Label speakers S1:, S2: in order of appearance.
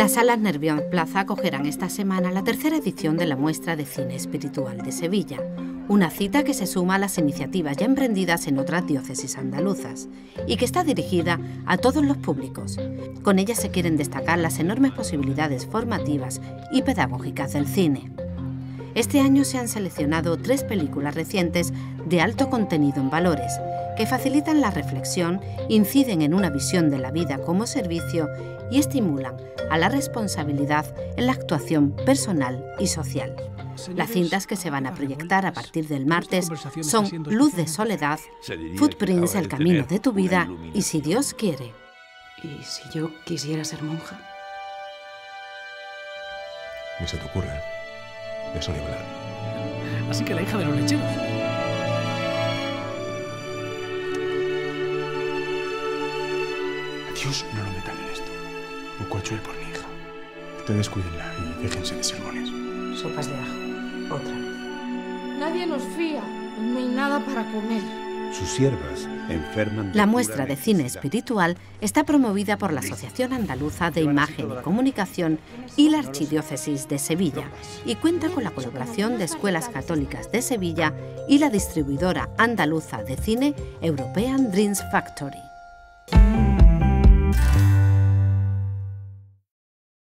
S1: Las salas Nervión Plaza acogerán esta semana la tercera edición de la Muestra de Cine Espiritual de Sevilla, una cita que se suma a las iniciativas ya emprendidas en otras diócesis andaluzas y que está dirigida a todos los públicos. Con ella se quieren destacar las enormes posibilidades formativas y pedagógicas del cine. Este año se han seleccionado 3 películas recientes de alto contenido en valores, que facilitan la reflexión, inciden en una visión de la vida como servicio y estimulan a la responsabilidad en la actuación personal y social. Las cintas que se van a proyectar a partir del martes son Luz de Soledad, Footprints, El camino de tu vida y Si Dios quiere.
S2: ¿Y si yo quisiera ser monja?
S3: Ni se te ocurre. De eso ni hablar.
S4: Así que la hija de los lecheros.
S5: A Dios no lo metan en esto. Poco ha hecho él por mi hija. Ustedes cuídenla y déjense de sermones.
S2: Sopas de ajo. Otra vez.
S6: Nadie nos fía. No hay nada para comer.
S7: Sus siervas enferman.
S1: La muestra de cine espiritual está promovida por la Asociación Andaluza de Imagen y Comunicación y la Archidiócesis de Sevilla y cuenta con la colaboración de Escuelas Católicas de Sevilla y la distribuidora andaluza de cine European Dreams Factory.